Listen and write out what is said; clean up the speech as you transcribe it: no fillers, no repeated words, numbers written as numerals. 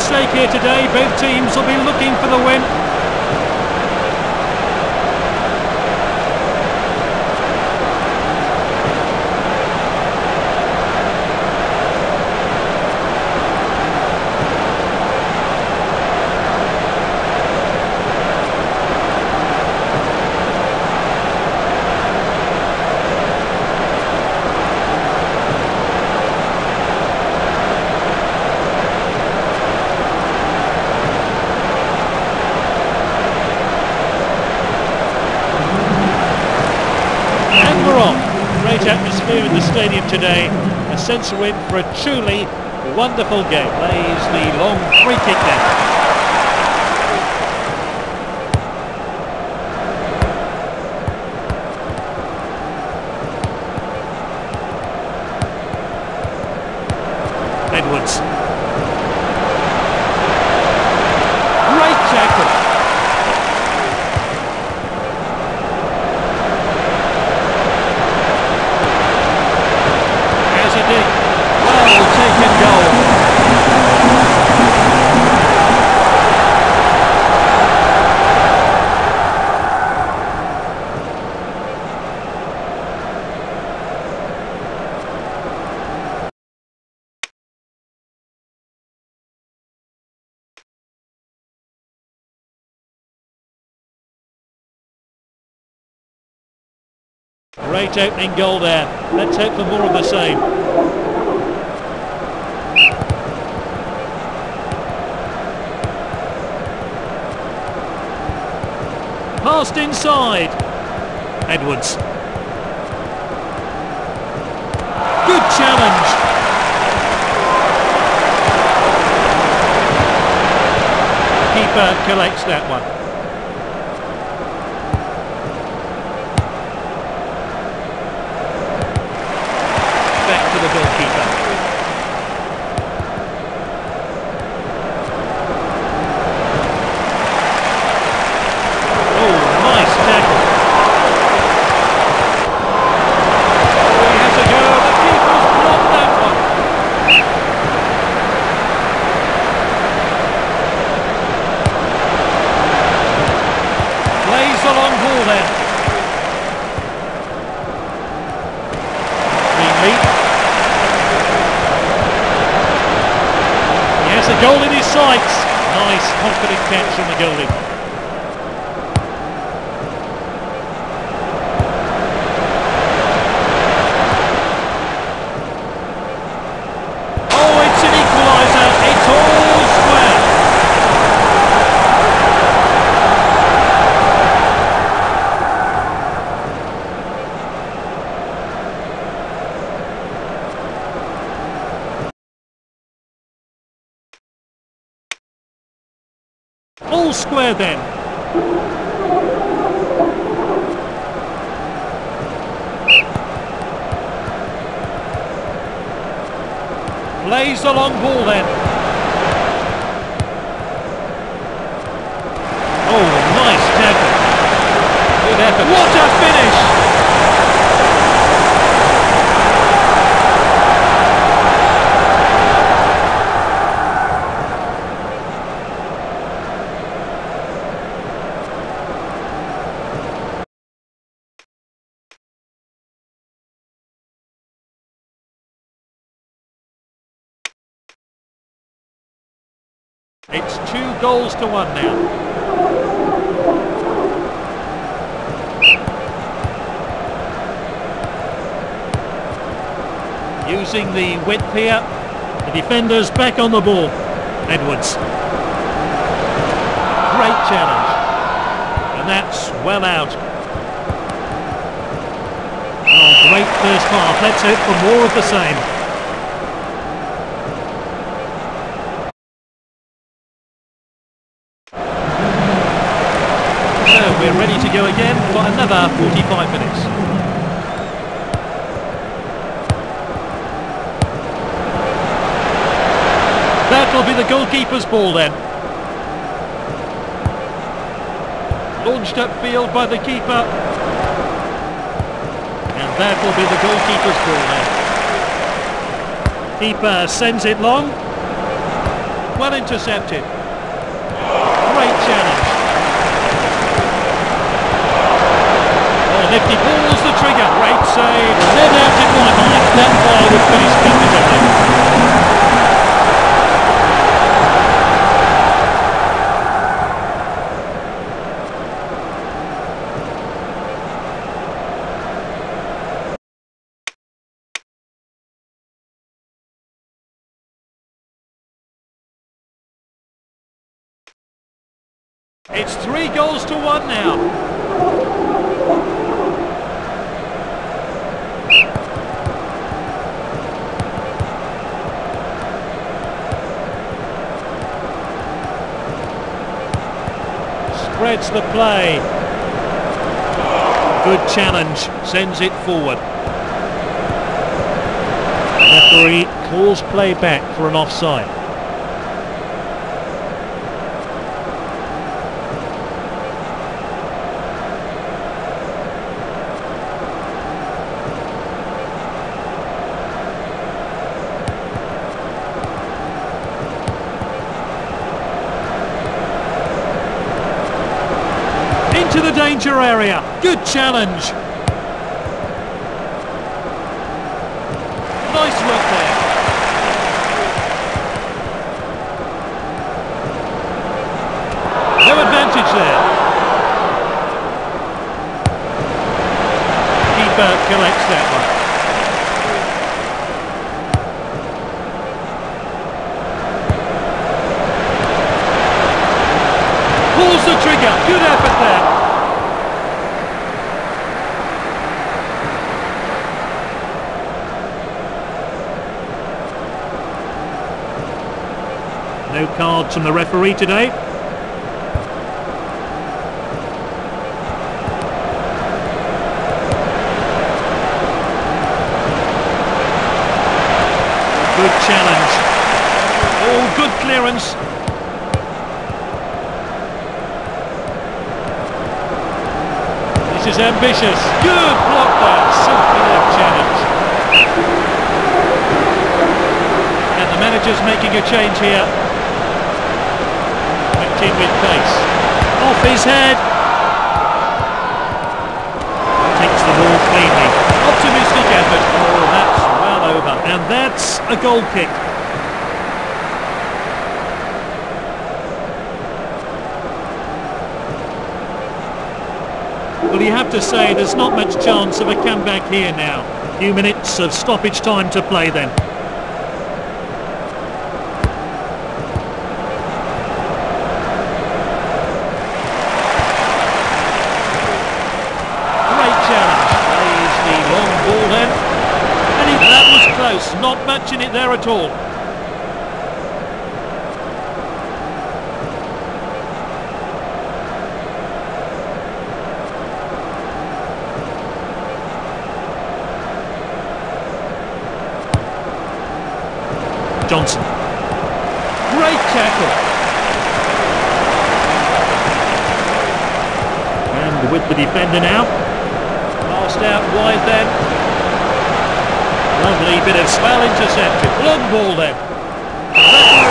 stake here today. Both teams will be looking for the win. Great atmosphere in the stadium today. A sense of win for a truly wonderful game. Plays the long free kick there. Edwards. Great tackle. Great opening goal there. Let's hope for more of the same. Passed inside. Edwards. Good challenge. Keeper collects that one. Back to the goalkeeper. Oh, nice tackle. He has a go. The keeper's blocked that one. Plays the long ball then. A goal in his sights. Nice, confident catch from the goalie. Oh, it's an equaliser. It's all square. All square then. Plays the long ball then. Oh, nice tackle. Good effort. What a finish! It's 2-1 now. Using the width here, the defender's back on the ball. Edwards. Great challenge. And that's well out. Oh, great first half. Let's hope for more of the same. We're ready to go again for another 45 minutes. That'll be the goalkeeper's ball then. Launched upfield by the keeper. And that will be the goalkeeper's ball then. Keeper sends it long. well intercepted. Great challenge. Oh, Nifty pulls the trigger. Great save. No doubt in my mind that ball would finish comfortably. It's 3-1 now. Spreads the play. Good challenge, sends it forward. Referee calls play back for an offside. Into the danger area. Good challenge. Nice work there. No advantage there. Keeper collects that one. Pulls the trigger. Good effort there. No cards from the referee today. Good challenge. Oh, good clearance. This is ambitious. Good block there. Superb challenge. And the manager's making a change here. In with pace. Off his head. Takes the ball cleanly. Optimistic effort. Oh, that's well over. And that's a goal kick. Well, you have to say there's not much chance of a comeback here now. A few minutes of stoppage time to play then. Not much in it there at all. Johnson. Great tackle. And with the defender now. Passed out wide then. Lovely bit of well intercepted. Long ball then.